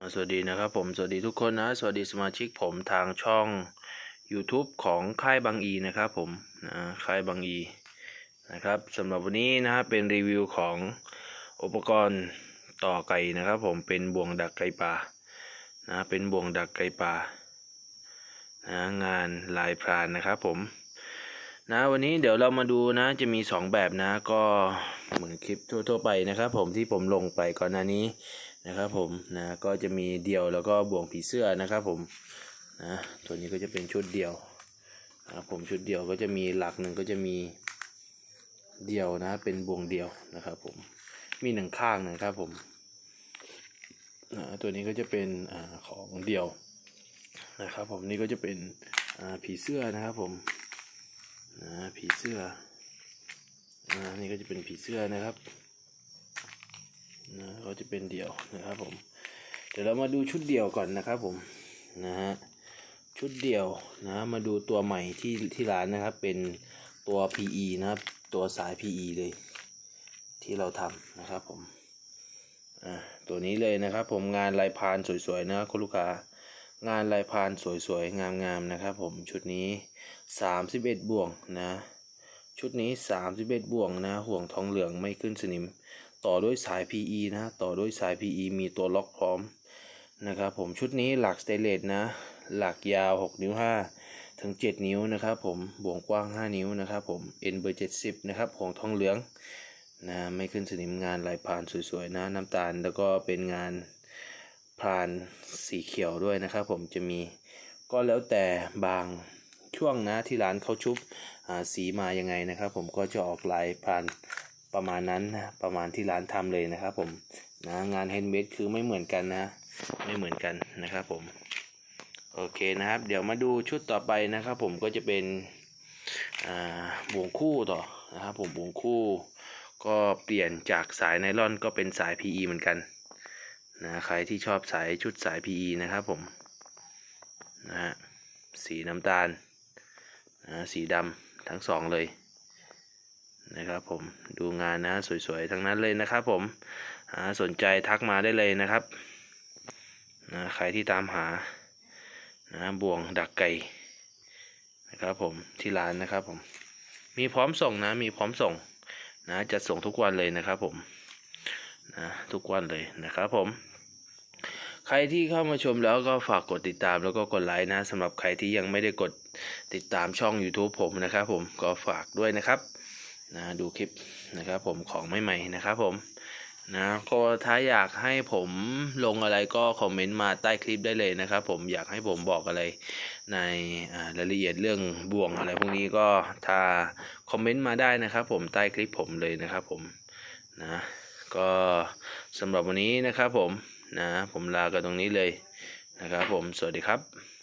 สวัสดีนะครับผมสวัสดีทุกคนนะสวัสดีสมาชิกผมทางช่อง YouTube ของค่ายบางอีนะครับผมค่ายบางอีนะครับสำหรับวันนี้นะเป็นรีวิวของอุปกรณ์ต่อไก่นะครับผมเป็นบ่วงดักไก่ป่าเป็นบ่วงดักไก่ป่างานลายพรานนะครับผมวันนี้เดี๋ยวเรามาดูนะจะมี2แบบนะก็เหมือนคลิปทั่วไปนะครับผมที่ผมลงไปก่อนหน้านี้นะครับผมก็จะมีเดี่ยวแล้วก็บ่วงผีเสื้อนะครับผมตัวนี้ก็จะเป็นชุดเดี่ยวผมชุดเดี่ยวก็จะมีหลักหนึ่งก็จะมีเดี่ยวเป็นบ่วงเดี่ยวนะครับผมมีหนึ่งข้างนะครับผมตัวนี้ก็จะเป็นของเดี่ยวนะครับผมนี่ก็จะเป็นผีเสื้อนะครับผมผีเสื้อนี่ก็จะเป็นผีเสื้อนะครับก็จะเป็นเดี่ยวนะครับผมเดี๋ยวเรามาดูชุดเดี่ยวก่อนนะครับผมชุดเดี่ยวมาดูตัวใหม่ที่ร้านนะครับเป็นตัว PE นะครับตัวสาย PE เลยที่เราทำนะครับผมตัวนี้เลยนะครับผมงานลายพรานสวยๆนะคุณลูกค้างานลายพรานสวยๆงามๆนะครับผมชุดนี้31บ่วงชุดนี้31บ่วงห่วงทองเหลืองไม่ขึ้นสนิมต่อด้วยสาย PE ต่อด้วยสาย PE มีตัวล็อกพร้อมนะครับผมชุดนี้หลักสเตนเลสหลักยาว6นิ้ว5ถึง7นิ้วนะครับผมบ่วงกว้าง5นิ้วนะครับผม N เบอร์70นะครับห่วงทองเหลืองไม่ขึ้นสนิมงานลายพรานสวยๆน้ำตาลแล้วก็เป็นงานพรานสีเขียวด้วยนะครับผมจะมีก็แล้วแต่บางช่วงที่ร้านเขาชุบสีมายังไงนะครับผมก็จะออกลายพรานประมาณนั้นประมาณที่ร้านทำเลยนะครับผมงานแฮนด์เมดคือไม่เหมือนกันไม่เหมือนกันนะครับผมโอเคนะครับเดี๋ยวมาดูชุดต่อไปนะครับผมก็จะเป็นบ่วงคู่ต่อนะครับผมบ่วงคู่ก็เปลี่ยนจากสายไนลอนก็เป็นสาย PE เหมือนกันใครที่ชอบชุดสาย PE นะครับผมสีน้ำตาลสีดำทั้งสองเลยนะครับผมดูงานสวยๆทั้งนั้นเลยนะครับผมสนใจทักมาได้เลยนะครับใครที่ตามหาบ่วงดักไก่นะครับผมที่ร้านนะครับผมมีพร้อมส่งมีพร้อมส่งจะส่งทุกวันเลยนะครับผมทุกวันเลยนะครับผมใครที่เข้ามาชมแล้วก็ฝากกดติดตามแล้วก็กดไลค์สำหรับใครที่ยังไม่ได้กดติดตามช่อง YouTube ผมนะครับผมก็ฝากด้วยนะครับดูคลิปนะครับผมของใหม่ๆนะครับผมก็ถ้าอยากให้ผมลงอะไรก็คอมเมนต์มาใต้คลิปได้เลยนะครับผมอยากให้ผมบอกอะไรในรายละเอียดเรื่องบ่วงอะไรพวกนี้ก็ถ้าคอมเมนต์มาได้นะครับผมใต้คลิปผมเลยนะครับผมก็สำหรับวันนี้นะครับผมผมลากันตรงนี้เลยนะครับผมสวัสดีครับ